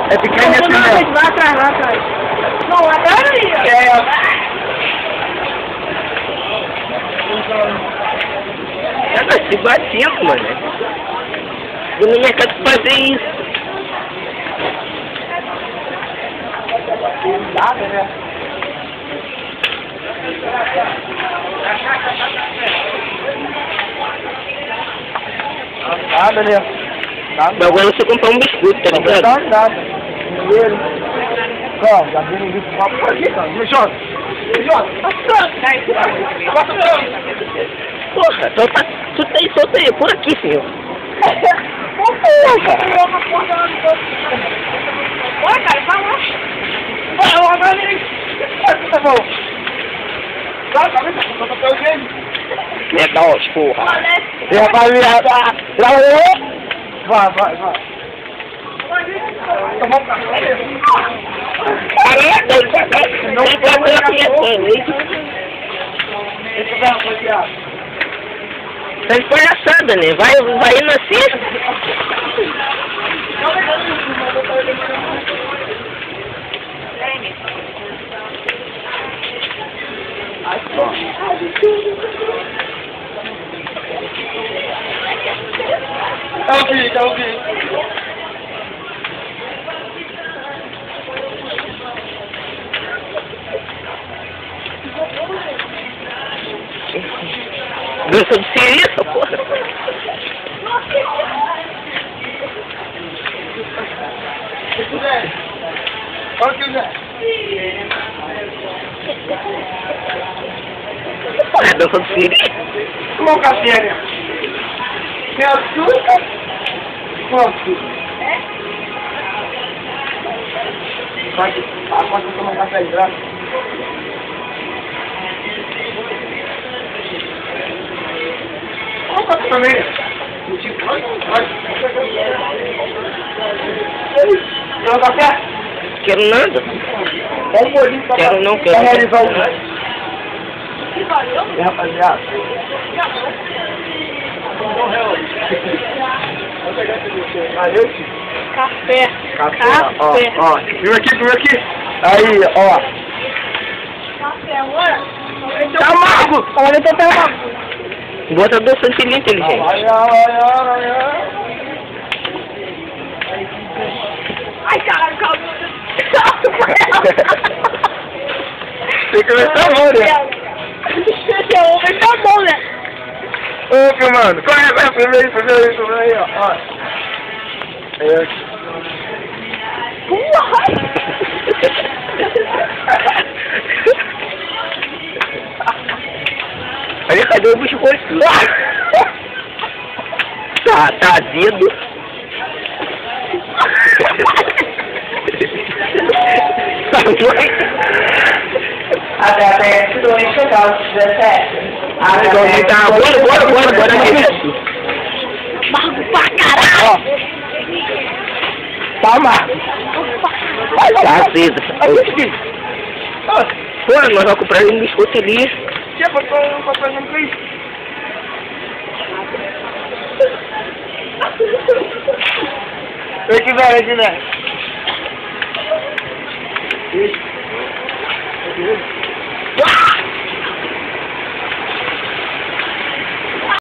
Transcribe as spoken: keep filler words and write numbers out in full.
É pequeno assim, né? Lá atrás, lá atrás. Não, lá atrás aí. É, mas se batendo, mano. Vou no mercado fazer isso. Nada, né? Nada, né? Nada. Mas agora você comprar um biscoito, tá ligado? Não, nada. Dinheiro. Calma, já viu um bicho mal por aqui, cara. Me joga. Me joga. Porra, só tá, tu tá aí, solta aí, por aqui, senhor. Porra! Vai, cara, vai lá. Vai, vai, vai. Tá bom. Vai, tá vendo? Só pra o jeito. Legal, porra. E rapaziada, trabalhou? Vai, vai, vai. Tomar um café. Caraca, não tem como aqui assim. Esse vai, rapaziada. Tá de palhaçada, né? Vai, vai indo assim. Tá ouvindo, tá ouvindo. Dança de siriça, porra. Olha o que Zé. É dança de siriça. Tomar um café, né? Tem açúcar? Quanto? É? Vai, pode tomar um café de graça. Olha o café também. Vai, vai. Quer um café? Quero nada. Dá um bolinho pra Quero não, quero pra não. realizar o ganho. E rapaziada? Valeu, tio. Café. Café. Café. Ó, ó. Viu aqui, viu aqui? Aí, ó. Café, amor. Tá amargo. Olha, eu tô até amargo. Bota doce de inteligente. Ai, ai, ai, ai, ai. Ai, caralho, calma. Tem que ver essa mão, né? Esse homem tá bom, né? Ô, filmando. Corre, vai, filma aí, filma aí, filma aí, ó. Ó. Aí, aqui. Porra! Olha, cadê o biscoito? Tá, tá azedo. Tá ruim. Até até tudo bem chegar aos dezessete. Então, tá, bora, bora, bora, bora. Amargo pra caralho! Ó. Tá amargo. Tá aceso. Pô, nós vamos comprar um biscoito ali. Que é pra fazer um coisa? Vem aqui, velho, aqui, velho. Isso.